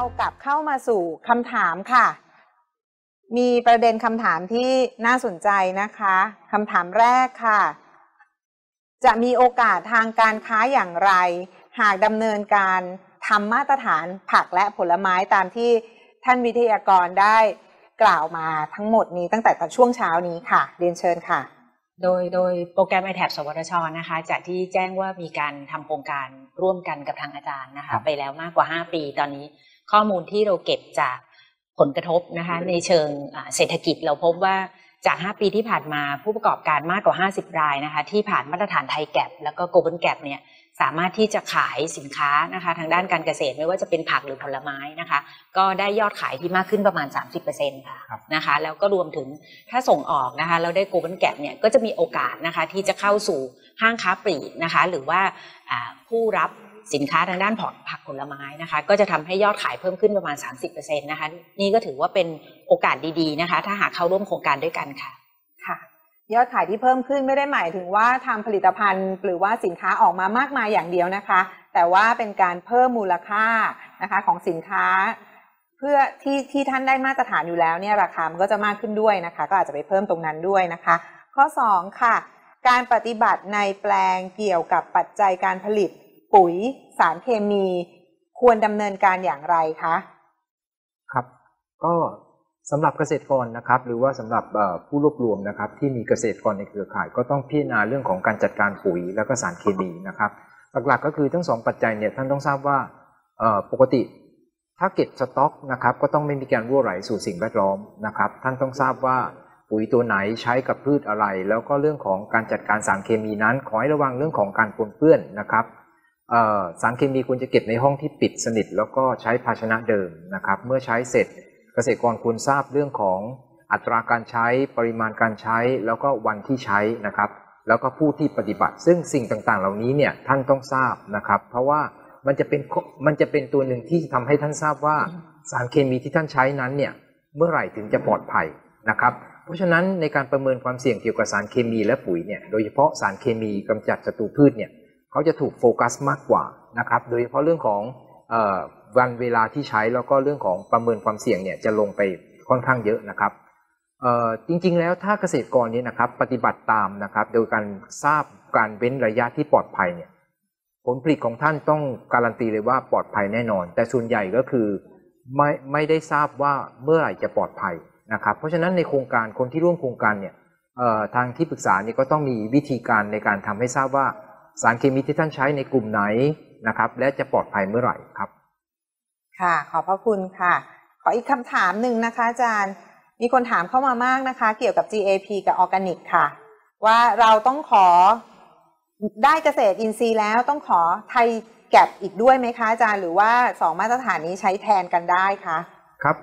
กลับเข้ามาสู่คำถามค่ะมีประเด็นคำถามที่น่าสนใจนะคะคำถามแรกค่ะจะมีโอกาสทางการค้าอย่างไรหากดำเนินการทำมาตรฐานผักและผลไม้ตามที่ท่านวิทยากรได้กล่าวมาทั้งหมดนี้ตั้งแต่ตอนช่วงเช้านี้ค่ะเรียนเชิญค่ะโดยโปรแกรม ITAP สวทช.นะคะจากที่แจ้งว่ามีการทำโครงการร่วมกันกับทางอาจารย์นะคะไปแล้วมากกว่า5 ปีตอนนี้ข้อมูลที่เราเก็บจากผลกระทบนะคะในเชิงเศรษฐกิจเราพบว่าจาก5 ปีที่ผ่านมาผู้ประกอบการมากกว่า50 รายนะคะที่ผ่านมาตรฐานไทยแกปแล้วก็ Global Gap เนี่ยสามารถที่จะขายสินค้านะคะทางด้านการเกษตรไม่ว่าจะเป็นผักหรือผลไม้นะคะก็ได้ยอดขายที่มากขึ้นประมาณ 30% ค่ะนะคะแล้วก็รวมถึงถ้าส่งออกนะคะเราได้ Global Gap เนี่ยก็จะมีโอกาสนะคะที่จะเข้าสู่ห้างค้าปลีกนะคะหรือว่าผู้รับสินค้าทางด้านผักผลไม้นะคะก็จะทำให้ยอดขายเพิ่มขึ้นประมาณ 30% นะคะนี่ก็ถือว่าเป็นโอกาสดีๆนะคะถ้าหากเข้าร่วมโครงการด้วยกันค่ะค่ะยอดขายที่เพิ่มขึ้นไม่ได้หมายถึงว่าทำผลิตภัณฑ์หรือว่าสินค้าออกมามากมายอย่างเดียวนะคะแต่ว่าเป็นการเพิ่มมูลค่านะคะของสินค้าเพื่อที่ท่านได้มาตรฐานอยู่แล้วเนี่ยราคามันก็จะมากขึ้นด้วยนะคะก็อาจจะไปเพิ่มตรงนั้นด้วยนะคะข้อ2ค่ะการปฏิบัติในแปลงเกี่ยวกับปัจจัยการผลิตปุ๋ยสารเคมีควรดำเนินการอย่างไรคะครับก็สำหรับเกษตรกรนะครับหรือว่าสำหรับผู้รวบรวมนะครับที่มีเกษตรกรในเครือข่ายก็ต้องพิจารณาเรื่องของการจัดการปุ๋ยแล้วก็สารเคมีนะครับหลักๆก็คือทั้ง2ปัจจัยเนี่ยท่านต้องทราบว่าปกติถ้าเก็บสต็อกนะครับก็ต้องไม่มีการรั่วไหลสู่สิ่งแวดล้อมนะครับท่านต้องทราบว่าปุ๋ยตัวไหนใช้กับพืชอะไรแล้วก็เรื่องของการจัดการสารเคมีนั้นขอให้ระวังเรื่องของการปนเปื้อนนะครับสารเคมีควรจะเก็บในห้องที่ปิดสนิทแล้วก็ใช้ภาชนะเดิมนะครับเมื่อใช้เสร็จเกษตรกรควรทราบเรื่องของอัตราการใช้ปริมาณการใช้แล้วก็วันที่ใช้นะครับแล้วก็ผู้ที่ปฏิบัติซึ่งสิ่งต่างๆเหล่านี้เนี่ยท่านต้องทราบนะครับเพราะว่ามันจะเป็นตัวหนึ่งที่ทำให้ท่านทราบว่าสารเคมีที่ท่านใช้นั้นเนี่ยเมื่อไหร่ถึงจะปลอดภัยนะครับเพราะฉะนั้นในการประเมินความเสี่ยงเกี่ยวกับสารเคมีและปุ๋ยเนี่ยโดยเฉพาะสารเคมีกำจัดศัตรูพืชเนี่ยเขาจะถูกโฟกัสมากกว่านะครับโดยเฉพาะเรื่องของวันเวลาที่ใช้แล้วก็เรื่องของประเมินความเสี่ยงเนี่ยจะลงไปค่อนข้างเยอะนะครับจริงๆแล้วถ้าเกษตรกรนี้นะครับปฏิบัติตามนะครับโดยการทราบการเว้นระยะที่ปลอดภัยเนี่ยผลผลิตของท่านต้องการันตีเลยว่าปลอดภัยแน่นอนแต่ส่วนใหญ่ก็คือไม่ได้ทราบว่าเมื่อไหร่จะปลอดภัยนะครับเพราะฉะนั้นในโครงการคนที่ร่วมโครงการเนี่ยทางที่ปรึกษาเนี่ยก็ต้องมีวิธีการในการทำให้ทราบว่าสารเคมีที่ท่านใช้ในกลุ่มไหนนะครับและจะปลอดภัยเมื่อไหร่ครับค่ะขอบพระคุณค่ะขออีกคำถามหนึ่งนะคะอาจารย์มีคนถามเข้ามามากนะคะเกี่ยวกับ GAP กับออร์แกนิกค่ะว่าเราต้องขอได้เกษตรอินทรีย์แล้วต้องขอไทยแกปอีกด้วยไหมคะอาจารย์หรือว่า2มาตรฐานนี้ใช้แทนกันได้คะครับ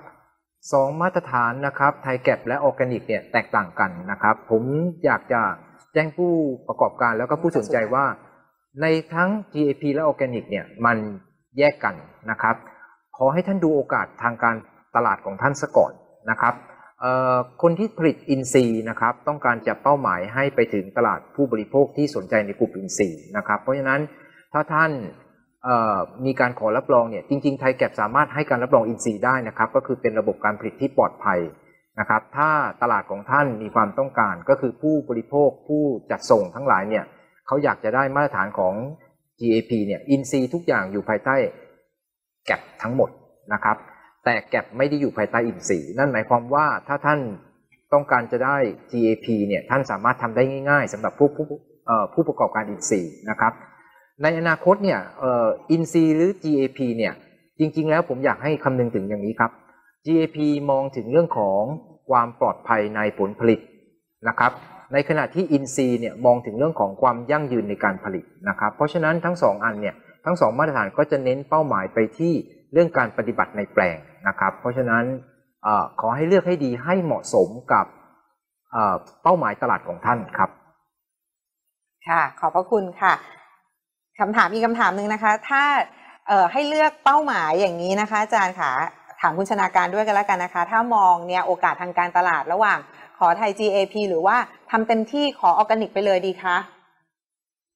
2มาตรฐานนะครับไทยแกปและออร์แกนิกเนี่ยแตกต่างกันนะครับผมอยากจะแจ้งผู้ประกอบการแล้วก็ผู้สนใจว่าในทั้ง GAP และออร์แกนิกเนี่ยมันแยกกันนะครับขอให้ท่านดูโอกาสทางการตลาดของท่านซะก่อนนะครับคนที่ผลิตอินทรีย์นะครับต้องการจะเป้าหมายให้ไปถึงตลาดผู้บริโภคที่สนใจในกลุ่มอินทรีย์นะครับเพราะฉะนั้นถ้าท่านมีการขอรับรองเนี่ยจริงๆไทยแกปสามารถให้การรับรองอินทรีย์ได้นะครับก็คือเป็นระบบการผลิตที่ปลอดภัยนะครับถ้าตลาดของท่านมีความต้องการก็คือผู้บริโภคผู้จัดส่งทั้งหลายเนี่ยเขาอยากจะได้มาตรฐานของ GAP เนี่ยอินทรีย์ทุกอย่างอยู่ภายใต้แกปทั้งหมดนะครับแต่แกปไม่ได้อยู่ภายใต้อินทรีย์นั่นหมายความว่าถ้าท่านต้องการจะได้ GAP เนี่ยท่านสามารถทำได้ง่ายๆสำหรับผู้ประกอบการอินทรีย์นะครับในอนาคตเนี่ยอินทรีย์หรือ GAP เนี่ยจริงๆแล้วผมอยากให้คำนึงถึงอย่างนี้ครับ GAP มองถึงเรื่องของความปลอดภัยในผลผลิตนะครับในขณะที่อินทรีย์เนี่ยมองถึงเรื่องของความยั่งยืนในการผลิตนะครับเพราะฉะนั้นทั้ง2อันเนี่ยทั้ง2มาตรฐานก็จะเน้นเป้าหมายไปที่เรื่องการปฏิบัติในแปลงนะครับเพราะฉะนั้นขอให้เลือกให้ดีให้เหมาะสมกับเป้าหมายตลาดของท่านครับค่ะขอบพระคุณค่ะคำถามอีกคำถามหนึ่งนะคะถ้าให้เลือกเป้าหมายอย่างนี้นะคะอาจารย์ค่ะถามคุณชนาการด้วยกันแล้วกันนะคะถ้ามองเนี่ยโอกาสทางการตลาดระหว่างขอไทย GAP หรือว่าทำเต็มที่ขอออร์แกนิกไปเลยดีคะ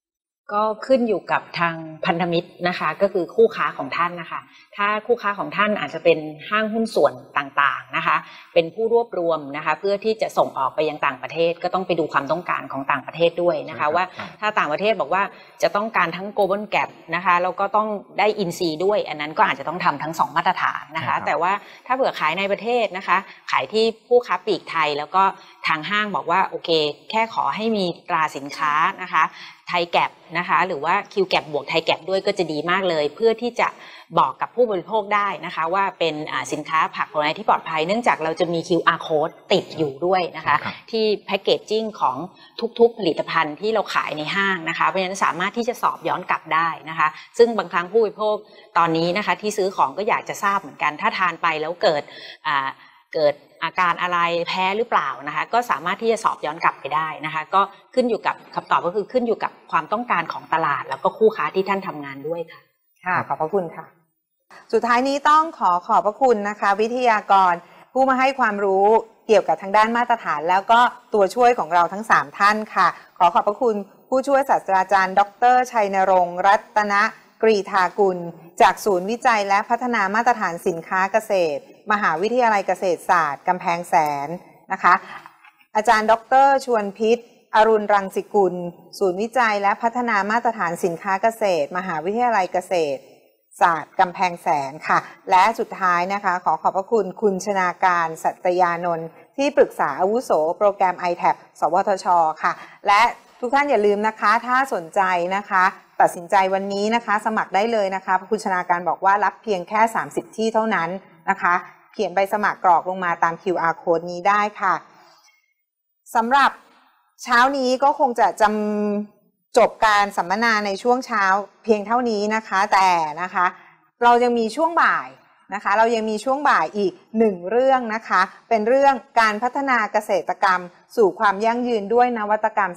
ก็ขึ้นอยู่กับทางพันธมิตรนะคะก็คือคู่ค้าของท่านนะคะถ้าคู่ค้าของท่านอาจจะเป็นห้างหุ้นส่วนต่างๆนะคะเป็นผู้รวบรวมนะคะเพื่อที่จะส่งออกไปยังต่างประเทศก็ต้องไปดูความต้องการของต่างประเทศด้วยนะคะว่าถ้าต่างประเทศบอกว่าจะต้องการทั้ง Global Gap นะคะแล้วก็ต้องได้ INC ด้วยอันนั้นก็อาจจะต้องทำทั้ง2มาตรฐานนะคะแต่ว่าถ้าเผื่อขายในประเทศนะคะขายที่ผู้ค้าปลีกไทยแล้วก็ทางห้างบอกว่าโอเคแค่ขอให้มีตราสินค้านะคะไทยแก็บนะคะหรือว่าคิวแก็บบวกไทยแก็บด้วยก็จะดีมากเลยเพื่อที่จะบอกกับผู้บริโภคได้นะคะว่าเป็นสินค้าผักผลไม้ที่ปลอดภัยเนื่องจากเราจะมี QR code ติดอยู่ด้วยนะคะที่แพคเกจจิ้งของทุกๆผลิตภัณฑ์ที่เราขายในห้างนะคะเพราะฉะนั้นสามารถที่จะสอบย้อนกลับได้นะคะซึ่งบางครั้งผู้บริโภคตอนนี้นะคะที่ซื้อของก็อยากจะทราบเหมือนกันถ้าทานไปแล้วเกิดอาการอะไรแพ้หรือเปล่านะคะก็สามารถที่จะสอบย้อนกลับไปได้นะคะก็ขึ้นอยู่กับคำตอบก็คือขึ้นอยู่กับความต้องการของตลาดแล้วก็คู่ค้าที่ท่านทำงานด้วยค่ะค่ะขอบพระคุณค่ะสุดท้ายนี้ต้องขอบพระคุณนะคะวิทยากรผู้มาให้ความรู้เกี่ยวกับทางด้านมาตรฐานแล้วก็ตัวช่วยของเราทั้ง3ท่านค่ะขอบพระคุณผู้ช่วยศาสตราจารย์ดร.ชัยนรงค์รัตนกรีธากุลจากศูนย์วิจัยและพัฒนามาตรฐานสินค้าเกษตรมหาวิทยาลัยเกษตรศาสตร์กำแพงแสนนะคะอาจารย์ดร.ชวนพิษอรุณรังสิกุลศูนย์วิจัยและพัฒนามาตรฐานสินค้าเกษตรมหาวิทยาลัยเกษตรศาสตร์กำแพงแสนค่ะและสุดท้ายนะคะขอบพระคุณคุณชนาการสัตยานนท์ที่ปรึกษาอาวุโสโปรแกรม ITAP สวทช.ค่ะและทุกท่านอย่าลืมนะคะถ้าสนใจนะคะตัดสินใจวันนี้นะคะสมัครได้เลยนะคะคุณชนาการบอกว่ารับเพียงแค่30ที่เท่านั้นนะคะเขียนใบสมัครกรอกลงมาตาม QR code นี้ได้ค่ะสำหรับเช้านี้ก็คงจะจบการสัมมนาในช่วงเช้าเพียงเท่านี้นะคะแต่นะคะเรายังมีช่วงบ่ายนะคะเรายังมีช่วงบ่ายอีก1เรื่องนะคะเป็นเรื่องการพัฒนาเกษตรกรรมสู่ความยั่งยืนด้วยนวัตกรรม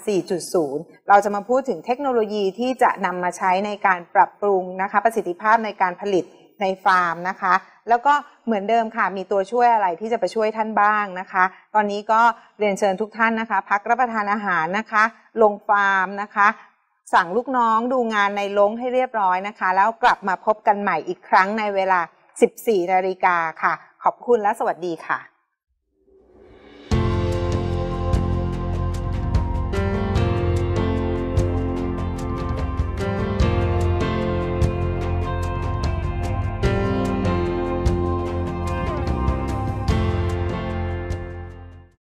4.0 เราจะมาพูดถึงเทคโนโลยีที่จะนำมาใช้ในการปรับปรุงนะคะประสิทธิภาพในการผลิตในฟาร์มนะคะแล้วก็เหมือนเดิมค่ะมีตัวช่วยอะไรที่จะไปช่วยท่านบ้างนะคะตอนนี้ก็เรียนเชิญทุกท่านนะคะพักรับประทานอาหารนะคะลงฟาร์มนะคะสั่งลูกน้องดูงานในโรงให้เรียบร้อยนะคะแล้วกลับมาพบกันใหม่อีกครั้งในเวลา 14 นาฬิกาค่ะขอบคุณและสวัสดีค่ะ